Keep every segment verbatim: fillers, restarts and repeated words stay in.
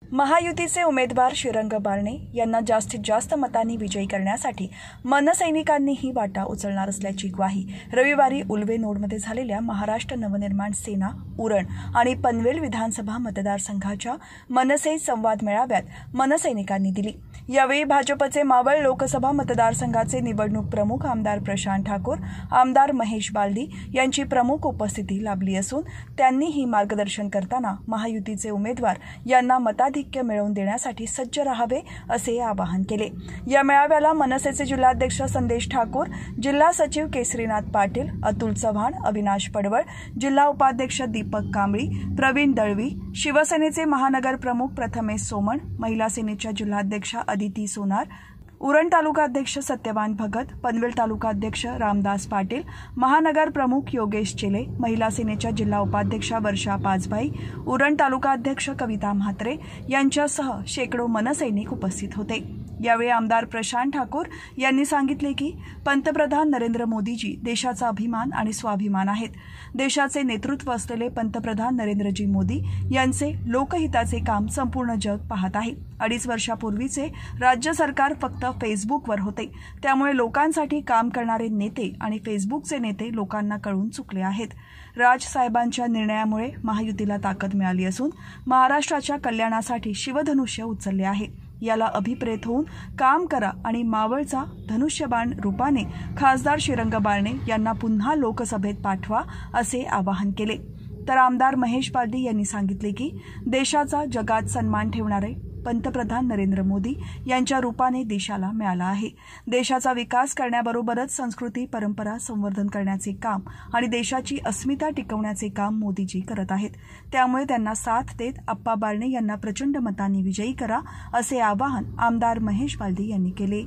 महायुतीचे उमेदवार श्रीरंग बारणे यांना जास्तीत जास्त मतांनी विजयी करण्यासाठी मनसैनिकांनीही वाटा उचलणार असल्याची ग्वाही रविवारी उल्वे नोडमध्ये झालेल्या महाराष्ट्र नवनिर्माण सेना उरण आणि पनवेल विधानसभा मतदारसंघाच्या मनसे संवाद मेळाव्यात मनसैनिकांनी दिली। यावेळी भाजपचे मावळ लोकसभा मतदारसंघाचे निवडणूक प्रमुख आमदार प्रशांत ठाकूर, आमदार महेश बालदी यांची प्रमुख उपस्थिती लाभली असून त्यांनीही मार्गदर्शन करताना महायुतीचे उमेदवार यांना मताधिक्य मिळवून देण्यासाठी सज्ज राहावे असे आवाहन केले। या मेळाव्याला मनसेचे जिल्हाध्यक्ष संदेश ठाकूर, जिल्हा सचिव केसरीनाथ पाटील, अतुल चव्हाण, अविनाश पडवळ, जिल्हा उपाध्यक्ष दीपक कांबळी, प्रवीण दळवी, शिवसेनेचे महानगर प्रमुख प्रथमेश सोमण, महिला सेनेच्या जिल्हाध्यक्षा अदिती सोनार, उरण तालुकाध्यक्ष सत्यवान भगत, पनवेल तालुकाध्यक्ष रामदास पाटील, महानगर प्रमुख योगेश चेले, महिला सेनेच्या जिल्हा उपाध्यक्षा वर्षा पाचभाई, उरण तालुकाध्यक्ष कविता म्हात्रे यांच्यासह शेकडो मनसैनिक उपस्थित होते। यावेळी आमदार प्रशांत ठाकूर यांनी सांगितले की पंतप्रधान नरेंद्र मोदीजी देशाचा अभिमान आणि स्वाभिमान आहेत। देशाचे नेतृत्व असलेले पंतप्रधान नरेंद्रजी मोदी यांचे लोकहिताचे काम संपूर्ण जग पाहत आहे। अडीच वर्षापूर्वीचे राज्य सरकार फक्त फेसबुकवर होते, त्यामुळे लोकांसाठी काम करणारे नेते आणि फेसबुकचे नेते लोकांना कळून चुकले आहेत। राजसाहेबांच्या निर्णयामुळे महायुतीला ताकद मिळाली असून महाराष्ट्राच्या कल्याणासाठी शिवधनुष्य उचलले आहे। याला अभिप्रेत होऊन काम करा आणि मावळचा धनुष्यबाण रूपाने खासदार श्रीरंग बारणे यांना पुन्हा लोकसभेत पाठवा असे आवाहन केले। तर आमदार महेश बालदी यांनी सांगितले की देशाचा जगात सन्मान ठेवणारे पंतप्रधान नरेंद्र मोदी यांच्या रूपाने देशाला मिळाला आहे। देशाचा विकास करण्याबरोबरच संस्कृती परंपरा संवर्धन करण्याचे काम आणि देशाची अस्मिता टिकवण्याचे काम मोदीजी करत आहेत। त्यामुळे त्यांना साथ देत आप्पा बारणे यांना प्रचंड मतांनी विजयी करा असे आवाहन आमदार महेश बालदी यांनी केले।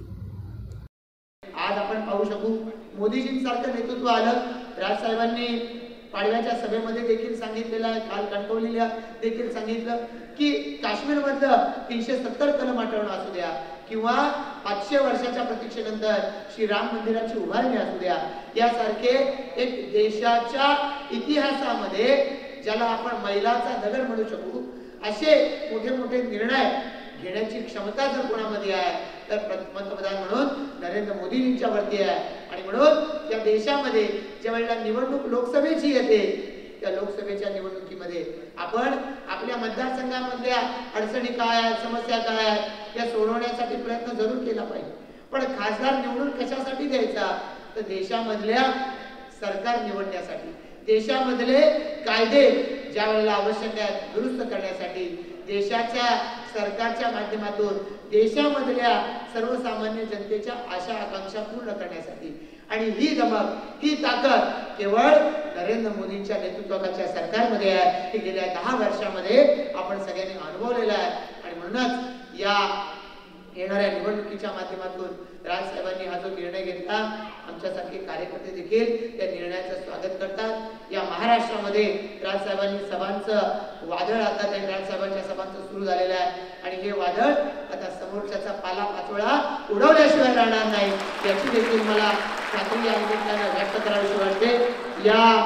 आज आपण पाहू शकू मोदीजींसारखं नेतृत्व आलं। राजसाहेबांनी पाडव्याच्या सभेमध्ये देखील सांगितलेलं आहे, काल कणकवलीला देखील सांगितलं की काश्मीरमधलं तीनशे सत्तर कलम हटवणं असू द्या किंवा पाचशे वर्षाच्या प्रतीक्षेनंतर श्री राम मंदिराची उभारणी असू द्या, यासारखे एक देशाच्या इतिहासामध्ये ज्याला आपण मैलाचा दगड म्हणू शकू असे मोठे मोठे निर्णय घेण्याची क्षमता जर कोणामध्ये आहे तर पंतप्रधान म्हणून नरेंद्र मोदींच्या वरती आहे। आणि म्हणून या देशामध्ये ज्यावेळेला निवडणूक लोकसभेची येते त्या लोकसभेच्या निवडणुकीमध्ये आपण आपल्या मतदारसंघामधल्या अडचणी काय आहेत, समस्या काय आहेत या सोडवण्यासाठी प्रयत्न जरूर केला पाहिजे। पण खासदार निवडून कशासाठी द्यायचा तर देशामधल्या सरकार निवडण्यासाठी, देशामधले कायदे ज्या वेळेला आवश्यक आहेत दुरुस्त करण्यासाठी, देशाच्या सरकारच्या माध्यमातून देशामधल्या सर्वसामान्य जनतेच्या आशा आकांक्षा पूर्ण करण्यासाठी। आणि ही दमक ही ताकद केवळ नरेंद्र मोदींच्या नेतृत्वाखालच्या सरकारमध्ये आहे, की गेल्या दहा वर्षामध्ये आपण सगळ्यांनी अनुभवलेला आहे। आणि म्हणूनच या येणाऱ्या निवडणुकीच्या माध्यमातून राजसाहेबांनी हा जो निर्णय घेतला आमच्यासारखे कार्यकर्ते देखील त्या निर्णयाचं स्वागत करतात। या महाराष्ट्रामध्ये राजसाहेबांनी सभांचं वादळ आता त्या राजसाहेबांच्या सभांचं सुरू झालेलं आहे आणि हे वादळ आता समोरच्याचा पाला पाचोळा उडवल्याशिवाय राहणार नाही याची देखील मला खात्री या निमित्तानं व्यक्त करावीशी वाटते।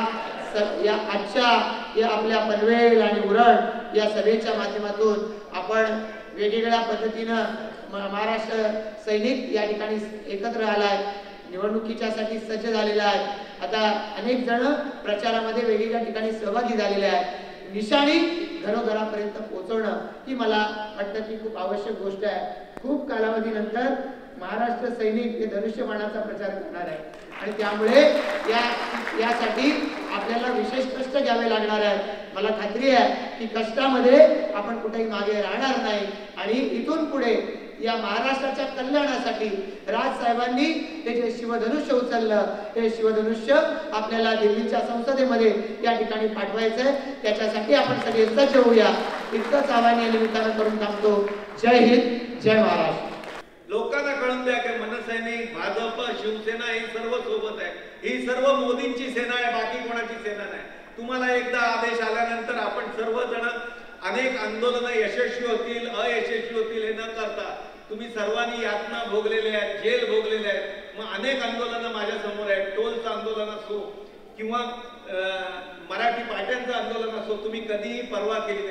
या या आजच्या या आपल्या पनवेल आणि उरण या सभेच्या माध्यमातून आपण वेगवेगळ्या पद्धतीनं महाराष्ट्र सैनिक या ठिकाणी एकत्र आलाय, निवडणुकीच्यासाठी सज्ज झालेला आहे। आता अनेक जण प्रचारामध्ये वेगवेगळ्या ठिकाणी सहभागी झालेले आहेत। निशाणी घरोघरापर्यंत पोहोचवणं ही मला वाटतं की खूप आवश्यक गोष्ट आहे। खूप कालावधीनंतर महाराष्ट्र सैनिक हे धनुष्यबाणाचा प्रचार करणार आहे आणि त्यामुळे या यासाठी आपल्याला विशेष कष्ट घ्यावे लागणार आहेत। मला खात्री आहे की कष्टामध्ये आपण कुठेही मागे राहणार नाही आणि इथून पुढे या महाराष्ट्राच्या कल्याणासाठी राजसाहेबांनी हे जे शिवधनुष्य उचललं हे शिवधनुष्य आपल्याला दिल्लीच्या संसदेमध्ये या ठिकाणी पाठवायचंय, त्याच्यासाठी आपण सगळे सज्ज होऊया। इतकंच आवाहन या निमित्तानं करून थांबतो। जय हिंद, जय महाराष्ट्र। लोकांना कळून द्या की मनसैनिक, भाजप, शिवसेना ही सर्व सोबत आहे, ही सर्व मोदींची सेना आहे, बाकी कोणाची सेना नाही। तुम्हाला एकदा आदेश आल्यानंतर आपण सर्वजण अनेक आंदोलन यशस्वी होतील अयशस्वी होतील हे न करता तुम्ही सर्वांनी यातना भोगलेले आहेत, जेल भोगलेले आहेत। मग अनेक आंदोलन माझ्या समोर आहेत, टोलचं आंदोलन असो किंवा मराठी पाट्यांचं आंदोलन असो, तुम्ही कधीही परवा केली नाही।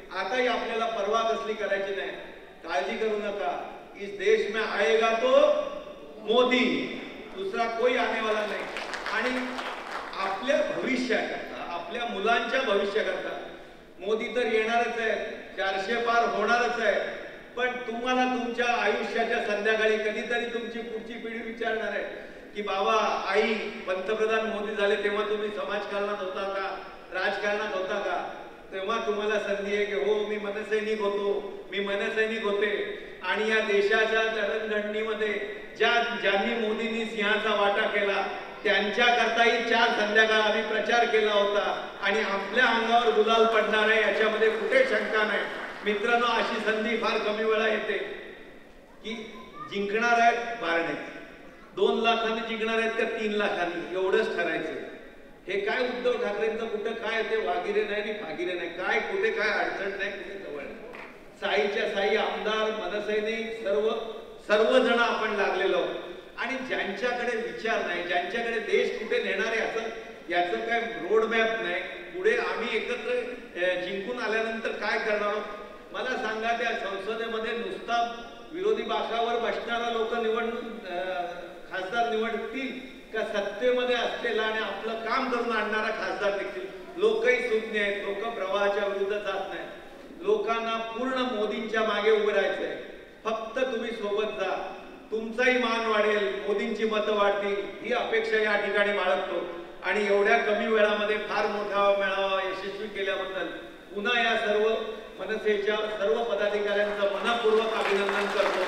आताही आपल्याला परवा कसली करायची नाही, काळजी करू नका। इस देश में आएगा तो मोदी, दुसरा कोई आने वाला नाही। आणि आपल्या भविष्याकरता, आपल्या मुलांच्या भविष्याकरता मोदी तर येणारच आहे, चारशे पार होणारच आहे, पण तुम्हाला तुमच्या आयुष्याच्या संध्याकाळी कधीतरी तुमची पुढची पिढी विचारणार आहे की बाबा आई पंतप्रधान मोदी झाले तेव्हा तुम्ही समाजकारणात होता का, राजकारणात होता का? तेव्हा तुम्हाला संधी आहे की हो मी मनसैनिक होतो, मी मनसैनिक होते। आणि या देशाच्या जडणघडणीमध्ये ज्या ज्यांनी मोदींनी सिंहाचा वाटा केला त्यांच्याकरताही चार संध्याकाळ आम्ही प्रचार केला होता आणि आपल्या अंगावर गुलाल पडणार आहे याच्यामध्ये कुठे शंका नाही। मित्रांनो, अशी संधी फार कमी वेळा येते की जिंकणार आहेत बारणे, दोन लाखांनी जिंकणार आहेत का तीन लाखांनी, एवढंच ठरायचं। हे काय उद्धव ठाकरेंचं कुठं काय ते वागिरे नाही आणि फागिरे नाही, काय कुठे काय अडचण नाही, कुठे जवळ नाही। साईच्या साई आमदार, मनसैनिक सर्व सर्वजण आपण लागलेलो आणि ज्यांच्याकडे विचार नाही, ज्यांच्याकडे देश कुठे नेणार आहे असं याचं काय रोड मॅप नाही, पुढे आम्ही एकत्र जिंकून आल्यानंतर काय करणार आहोत मला सांगा। त्या संसदेमध्ये नुसता विरोधी बाकावर बसणारा लोक निवडून खासदार निवडतील का सत्तेमध्ये असलेला आणि आपलं काम करून आणणारा खासदार देखील? लोकही सुज्ञ आहेत, लोक प्रवाहाच्या विरुद्ध जात नाहीत। लोकांना पूर्ण मोदींच्या मागे उभे राहायचंय, फक्त तुम्ही सोबत जा, तुमचाही मान वाढेल, मोदींची मतं वाढतील ही अपेक्षा या ठिकाणी बाळगतो। आणि एवढ्या कमी वेळामध्ये फार मोठा मेळावा यशस्वी केल्याबद्दल पुन्हा या सर्व मनसेच्या सर्व पदाधिकाऱ्यांचं मनपूर्वक अभिनंदन करतो।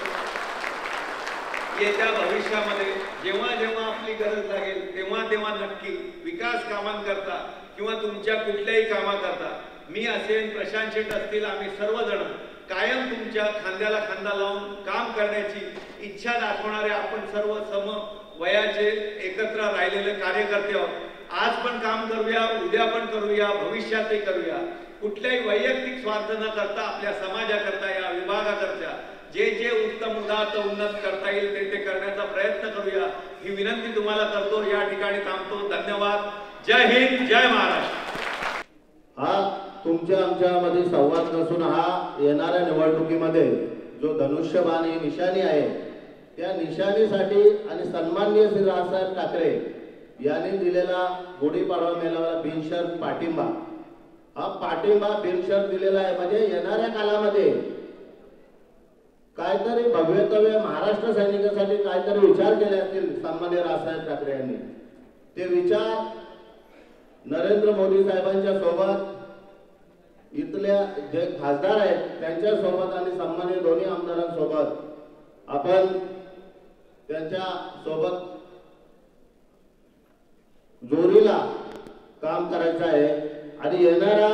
येत्या भविष्यामध्ये जेव्हा जेव्हा आपली गरज लागेल तेव्हा तेव्हा नक्की विकास कामांकरता किंवा तुमच्या कुठल्याही कामाकरता मी असेन, प्रशांत शेठ असतील, आम्ही सर्वजण कायम तुमच्या खांद्याला खांदा लावून काम करण्याची इच्छा दाखवणारे आपण सर्व सम वयाचे एकत्र राहिलेले कार्यकर्ते आहोत। आज पण काम करूया, उद्या पण करूया, भविष्यातही करूया। कुठल्याही वैयक्तिक स्वार्थ न करता आपल्या समाजाकरता, या विभागाकरता जे जे उत्तम उदात्त उन्नत करता येईल ते ते करण्याचा प्रयत्न करूया ही विनंती तुम्हाला करतो। या ठिकाणी थांबतो। धन्यवाद। जय हिंद, जय महाराष्ट्र। हा तुमच्या आमच्यामध्ये संवाद नसून हा येणाऱ्या निवडणुकीमध्ये जो धनुष्यबाण ही निशाणी आहे त्या निशाणीसाठी आणि सन्माननीय श्री राजसाहेब ठाकरे यांनी दिलेला गुढीपाडवा मेळाव्याला बिनशर्त पाठिंबा, हा पाठिंबा बिनशर्त दिलेला आहे। म्हणजे येणाऱ्या काळामध्ये काहीतरी भव्यतव्य महाराष्ट्र सैनिकांसाठी काहीतरी विचार केले असतील सन्माननीय राजसाहेब ठाकरे यांनी, ते विचार नरेंद्र मोदी साहेबांच्या सोबत इथल्या जे खासदार आहेत त्यांच्या सोबत आणि सन्माननीय दोन्ही आमदारांसोबत आपण त्यांच्या सोबत जोरीला काम करायचं आहे। आणि येणाऱ्या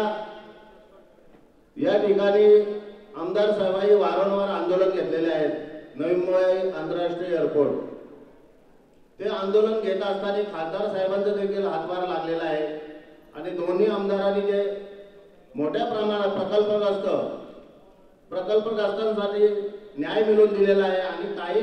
या ठिकाणी आमदार साहेबांनी वारंवार आंदोलन घेतलेले आहेत, नवी मुंबई आंतरराष्ट्रीय एअरपोर्ट, ते आंदोलन घेत असताना खासदार साहेबांचा देखील हातभार लागलेला आहे आणि दोन्ही आमदारांनी जे मोठ्या प्रमाणात प्रकल्पग्रस्त प्रकल्पग्रस्तांसाठी न्याय मिळवून दिलेला आहे आणि काही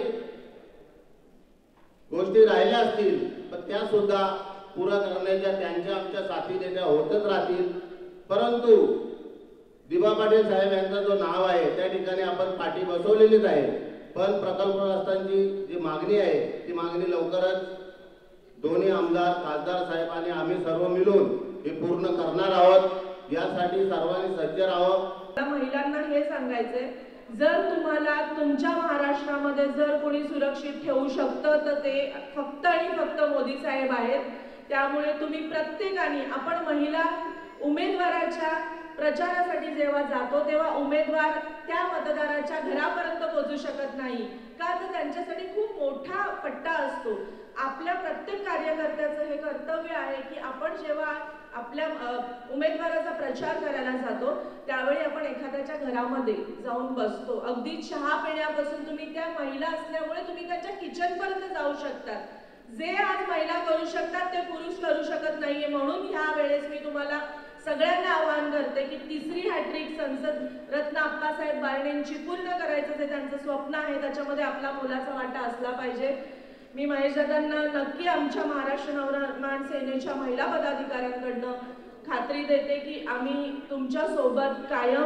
गोष्टी राहिल्या असतील तर त्या सुद्धा पुरा करण्याच्या त्यांच्या आमच्या साथीने त्या होतच राहतील। परंतु दिबा पाटील साहेब यांचं जो नाव आहे त्या ठिकाणी आपण पाठी बसवलेलीच आहे, पण प्रकल्पग्रस्तांची जी मागणी आहे ती मागणी लवकरच दोन्ही आमदार खासदार साहेब आणि आम्ही सर्व मिळून हे पूर्ण करणार आहोत। यासाठी सर्वांनी सज्ज राहावं। महिलांना हे सांगायचंय, जर तुम्हाला तुमच्या महाराष्ट्रामध्ये जर कोणी सुरक्षित ठेवू शकतं तर ते फक्त आणि फक्त मोदी साहेब आहेत। त्यामुळे तुम्ही प्रत्येकाने, आपण महिला उमेदवाराच्या प्रचारासाठी जेव्हा जातो तेव्हा उमेदवार त्या मतदाराच्या घरापर्यंत पोहोचू शकत नाही का, तर त्यांच्यासाठी खूप मोठा पट्टा असतो। आपल्या प्रत्येक कार्यकर्त्याचं हे कर्तव्य आहे की आपण जेव्हा आपल्या उमेदवाराचा प्रचार करायला जातो त्यावेळी आपण एखाद्याच्या घरामध्ये जाऊन बसतो। अगदी चहा पिण्यापासून तुम्ही, त्या महिला असल्यामुळे तुम्ही त्यांच्या किचन पर्यंत जाऊ शकता। जे आज महिला करू शकतात ते पुरुष करू शकत नाहीये। म्हणून ह्या वेळेस मी तुम्हाला सगळ्यांना आवाहन करते की तिसरी हॅट्रिक संसद रत्न आप्पासाहेब बारणेंची पूर्ण करायचं जे त्यांचं स्वप्न आहे त्याच्यामध्ये आपला मोलाचा वाटा असला पाहिजे। मी महेश दादांना नक्की आमच्या महाराष्ट्र नवनिर्माण सेनेच्या महिला पदाधिकाऱ्यांकडनं खात्री देते की आम्ही तुमच्या सोबत कायम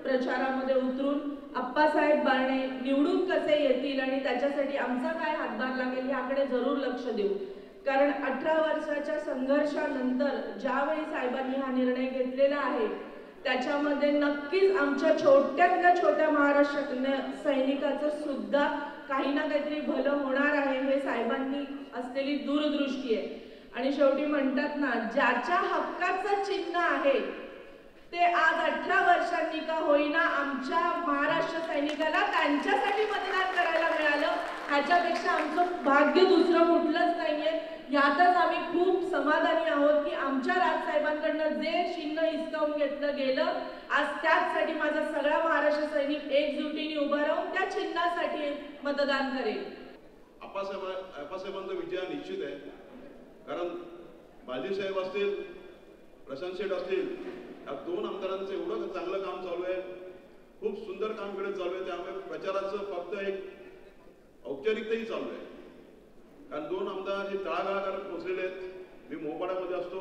प्रचारामध्ये उतरून आप्पासाहेब बारणे निवडून कसे येतील आणि त्याच्यासाठी आमचा काय हातभार लागेल याकडे जरूर लक्ष देऊ. कारण अठरा वर्षाच्या संघर्षानंतर ज्यावेळी साहेबांनी हा निर्णय घेतलेला आहे त्याच्यामध्ये नक्कीच आमच्या छोट्यातल्या छोट्या महाराष्ट्रातल्या सैनिकाचं सुद्धा काही ना काहीतरी भलं होणार आहे हे साहेबांनी असलेली दूरदृष्टी आहे. आणि शेवटी म्हणतात ना, ज्याच्या हक्काचं चिन्ह आहे ते आज अठरा वर्षांनी का होईना आमच्या महाराष्ट्र सैनिकाला त्यांच्यासाठी मतदान करायला मिळालं, ह्याच्यापेक्षा आमचं भाग्य दुसरं कुठलंच नाहीये. यातच आम्ही खूप समाधानी आहोत की आमच्या राजसाहेबांकडनं जे चिन्ह हिसकावून घेतलं गेलं, आज त्याचसाठी माझा सगळा महाराष्ट्र सैनिक एकजुटीने उभा राहून त्या चिन्हासाठी मतदान करेल. आप्पासाहेब आप्पासाहेबांचा विजय निश्चित आहे. कारण बाजीसाहेब असतील, प्रशांत शेठ असतील, या दोन आमदारांचं एवढं चांगलं काम चालू आहे, खूप सुंदर काम कडे चालू आहे. त्यामुळे प्रचाराचं फक्त एक औपचारिकताही चालू आहे. कारण दोन आमदार हे तळागाळाकडे पोहोचलेले आहेत. मी मोपाड्यामध्ये असतो,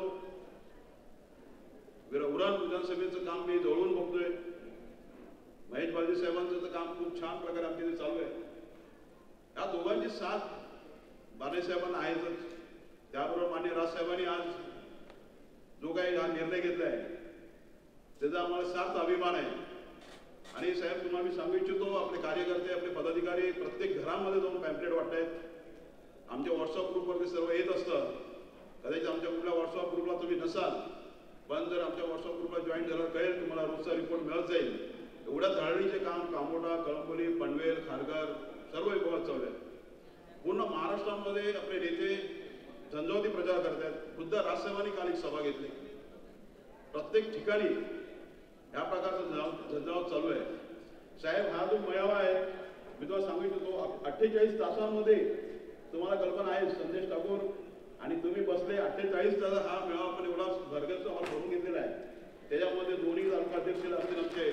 उरण विधानसभेचं काम मी जवळून बघतोय. महेश बाजीसाहेबांचं काम खूप छान प्रकारे आमच्या इथे चालू आहे. या दोघांची साथ बाणेसाहेबांना आहेतच. त्याबरोबर मान्य राजसाहेबांनी आज जो काही हा निर्णय घेतलाय त्याचा आम्हाला सार्थ अभिमान आहे. आणि साहेब तुम्हाला मी सांगू इच्छितो, आपले कार्यकर्ते, आपले पदाधिकारी प्रत्येक घरामध्ये जाऊन पॅम्पलेट वाटतायत. आमच्या व्हॉट्सअप ग्रुपवरती सर्व येत असतं. कदाचित आमच्या कुठल्या व्हॉट्सअप ग्रुपला तुम्ही नसाल, पण जर आमच्या व्हॉट्सअप ग्रुपला जॉईन झाल्यावर कळेल तुम्हाला रोजचा रिपोर्ट मिळत जाईल. एवढ्या धरणीचे काम कामोठा, कळंबोली, पनवेल, खारघर सर्व विभागात चालू आहे. पूर्ण महाराष्ट्रामध्ये आपले नेते झंझावती प्रचार करतात. खुद्द राजसाहेबांनी काल एक सभा घेतली. प्रत्येक ठिकाणी या प्रकारचा झंझावत चालू आहे. साहेब, हा जो मेळावा आहे मी तुम्हाला सांगू इच्छितो, अठ्ठेचाळीस तासामध्ये तुम्हाला कल्पना आहे, संदेश ठाकूर आणि तुम्ही बसले अठ्ठेचाळीस तास हा मेळावा आपण एवढा भरगच्च हॉल भरून घेतलेला आहे. त्याच्यामध्ये दोन्ही तालुका अध्यक्ष असतील आमचे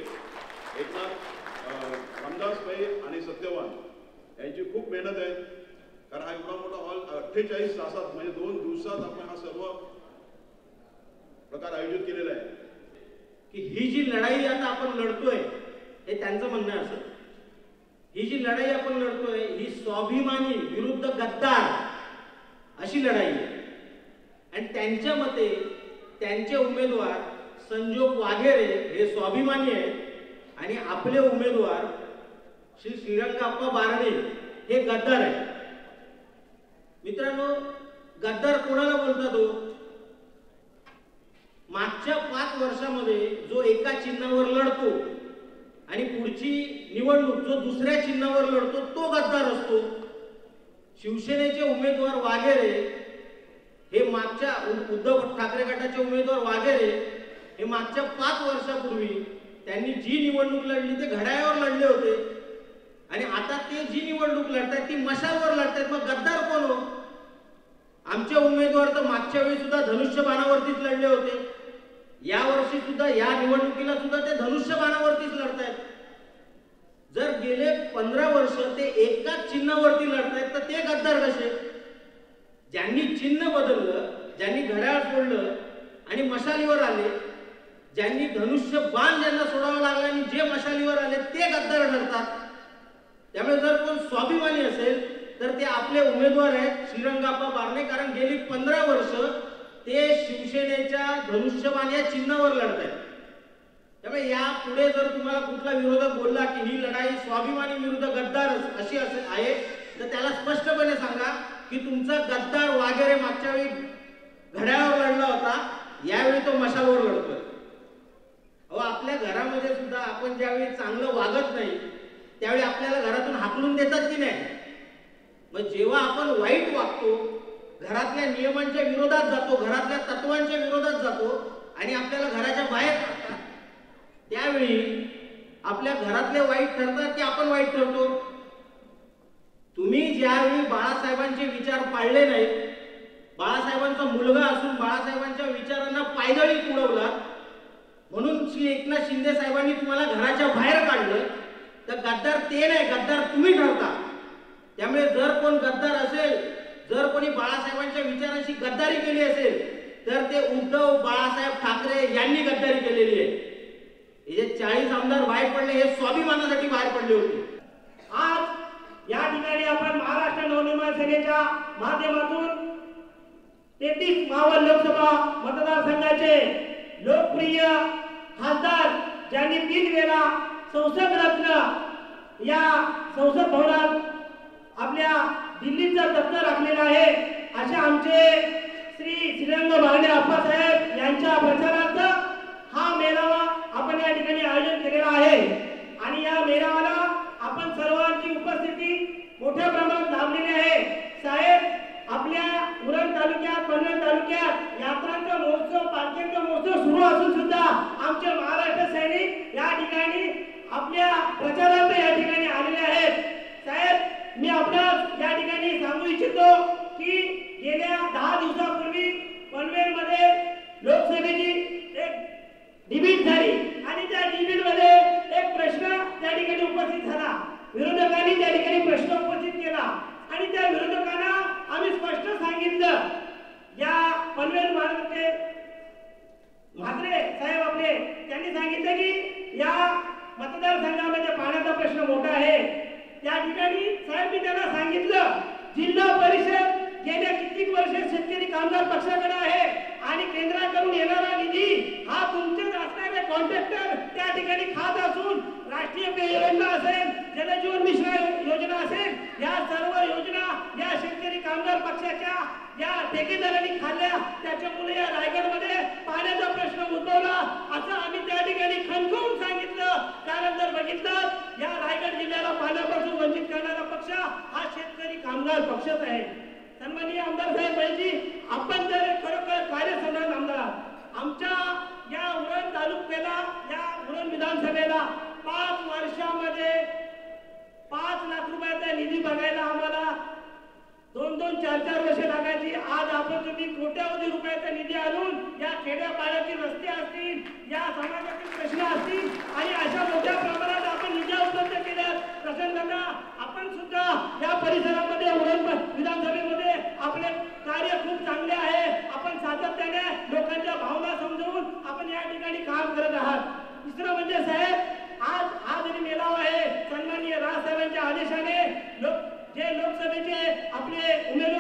एकनाथ रामदास पै आणि सत्यवान, यांची खूप मेहनत आहे. कारण हा एवढा मोठा हॉल अठ्ठेचाळीस तासात म्हणजे दोन दिवसात आपण हा सर्व प्रकार आयोजित केलेला आहे. की ही जी लढाई आता आपण लढतोय हे त्यांचं म्हणणं असं, ही जी लढाई आपण लढतोय ही स्वाभिमानी विरुद्ध गद्दार अशी लढाई आहे. आणि त्यांच्या मते त्यांचे उमेदवार संजोग वाघेरे हे स्वाभिमानी आहेत आणि आपले उमेदवार श्री श्रीरंगाप्पा बारणे हे गद्दार आहेत. मित्रांनो, गद्दार कोणाला बोलतात हो? मागच्या पाच वर्षामध्ये जो एका चिन्हावर लढतो आणि पुढची निवडणूक जो दुसऱ्या चिन्हावर लढतो तो गद्दार असतो. शिवसेनेचे उमेदवार वाघेरे हे मागच्या उद्धव ठाकरे गटाचे उमेदवार वाघेरे हे मागच्या पाच वर्षापूर्वी त्यांनी जी निवडणूक लढली ते घड्याळावर लढले होते आणि आता ते जी निवडणूक लढतात ती मशालवर लढतात. मग गद्दार कोण हो? आमचे उमेदवार तर मागच्या वेळी सुद्धा धनुष्यबाणावरतीच लढले होते. या वर्षी सुद्धा या निवडणुकीला सुद्धा ते धनुष्यबाणावरतीच लढतायत. जर गेले पंधरा वर्ष ते एकाच चिन्हावरती लढतायत तर ते गद्दार कसे? ज्यांनी चिन्ह बदललं, ज्यांनी घड्याळ सोडलं आणि मशालीवर आले, ज्यांनी धनुष्य बाण ज्यांना सोडावं लागलं आणि जे मशालीवर आले ते गद्दार ठरतात. त्यामुळे जर कोण स्वाभिमानी असेल तर ते आपले उमेदवार आहेत श्रीरंगाप्पा बारणे. कारण गेली पंधरा वर्ष ते शिवसेनेच्या धनुष्यबाण या चिन्हावर लढत आहेत. त्यामुळे या पुढे जर तुम्हाला कुठला विरोधक बोलला की ही लढाई स्वाभिमानी विरुद्ध गद्दार अशी आहे तर त्याला स्पष्टपणे सांगा की तुमचा गद्दार वाघेरे मागच्या वेळी घड्याळावर लढला होता, यावेळी तो मशालवर लढतोय. अहो, आपल्या घरामध्ये सुद्धा आपण ज्यावेळी चांगलं वागत नाही त्यावेळी आपल्याला घरातून हाकलून देतात की नाही? मग जेव्हा आपण वाईट वागतो, घरातल्या नियमांच्या विरोधात जातो, घरातल्या तत्वांच्या विरोधात जातो आणि आपल्याला घराच्या बाहेर काढतात, त्यावेळी आपल्या घरातले वाईट ठरतात की आपण वाईट ठरतो? तुम्ही ज्यावेळी बाळासाहेबांचे विचार पाळले नाहीत, बाळासाहेबांचा मुलगा असून बाळासाहेबांच्या विचारांना पायदळी उडवला म्हणून श्री एकनाथ शिंदे साहेबांनी तुम्हाला घराच्या बाहेर काढलं, तर गद्दार ते नाही, गद्दार तुम्ही ठरता. त्यामुळे जर कोण गद्दार असेल, जर कोणी बाळासाहेबांच्या विचारांशी गद्दारी केली असेल तर ते उद्धव बाळासाहेब ठाकरे यांनी गद्दारी केलेली आहे. हे जे चाळीस आमदार बाहेर पडले हे स्वाभिमानासाठी बाहेर पडले होते. आज या ठिकाणी आपण महाराष्ट्र नवनिर्माण सेनेच्या माध्यमातून तेहतीस मावळ लोकसभा मतदारसंघाचे लोकप्रिय खासदार ज्यांनी तीन वेळा संसद रत्न या संसद भवनात आपल्या दिल्लीचं दफ्तर राखलेलं आहे अशा आमचे श्री श्रीरंग बारणे आप्पासाहेब यांच्या प्रचारार्थ हा मेळावा आपण या ठिकाणी आयोजन केलेला आहे. आणि या मेळाव्याला आपण सर्वांची उपस्थिती मोठ्या प्रमाणात लाभलेली आहे. साहेब, आपल्या उरण तालुक्यात पनवेल तालुक्यात यात्रांचा महोत्सव पालख्यांचा महोत्सव सुरू असून सुद्धा आमचे महाराष्ट्र सैनिक या ठिकाणी आपल्या प्रचारार्थ या ठिकाणी आलेले आहेत. साहेब, मी आपणास या ठिकाणी सांगू इच्छितो की गेल्या दहा दिवसापूर्वी पनवेलमध्ये लोकसभेची एक डिबेट झाली आणि त्या डिबेट मध्ये एक प्रश्न त्या ठिकाणी उपस्थित झाला. विरोधकांनी त्या ठिकाणी प्रश्न उपस्थित केला आणि त्या विरोधकांना आम्ही स्पष्ट सांगितलं, या पनवेल महाराष्ट्राचे म्हात्रे साहेब आपले त्यांनी सांगितलं की या मतदारसंघामध्ये पाण्याचा प्रश्न मोठा आहे. त्या ठिकाणी साहेब मी त्यांना सांगितलं, जिल्हा परिषद गेल्या कित्येक वर्ष शेतकरी कामगार पक्षाकडे आहे आणि केंद्राकडून येणारा निधी हा तुमचेच असणारे कॉन्ट्रॅक्टर त्या ठिकाणी खात असून राष्ट्रीय पेय योजना असेल, जलजीवन मिशन योजना असेल, या सर्व योजना या शेतकरी कामगार पक्षाच्या या ठेकेदारांनी खाल्ल्या. त्याच्यामुळे या रायगडमध्ये पाण्याचा प्रश्न उद्भवला असं आम्ही त्या ठिकाणी खणखून सांगितलं. कारण जर बघितलं या रायगड जिल्ह्याला पाण्यापासून वंचित करणारा पक्ष हा शेतकरी कामगार पक्षच आहे. सन्माननीय आमदार साहेब पाहिजे, आपण जर खरोखर कार्यसम्राट आमदार आमच्या या उरण तालुक्याला या उरण विधानसभेला पाच वर्षामध्ये पाच लाख रुपयाचा निधी बघायला आम्हाला दोन दोन चार चार वर्ष लागायची. आज आपण तुम्ही कोट्यावधी रुपयाचा निधी आणून या खेड्यापाड्यातील रस्ते असतील, या समाजातील प्रश्न असतील आणि अशा मोठ्या प्रमाणात आपण निधी उपलब्ध केल्या. प्रसन्नता आपण सुद्धा या परिसरामध्ये उरण विधानसभेमध्ये आपले कार्य खूप चांगले आहे. आपण सातत्याने लोकांच्या भावना समजून आपण या ठिकाणी काम करत आहात. तिसरं म्हणजे साहेब, आज हा जरी मेळावा आहे सन्माननीय राजसाहेबांच्या आदेशाने लोक जे लोकसभेचे आपले उमेदवार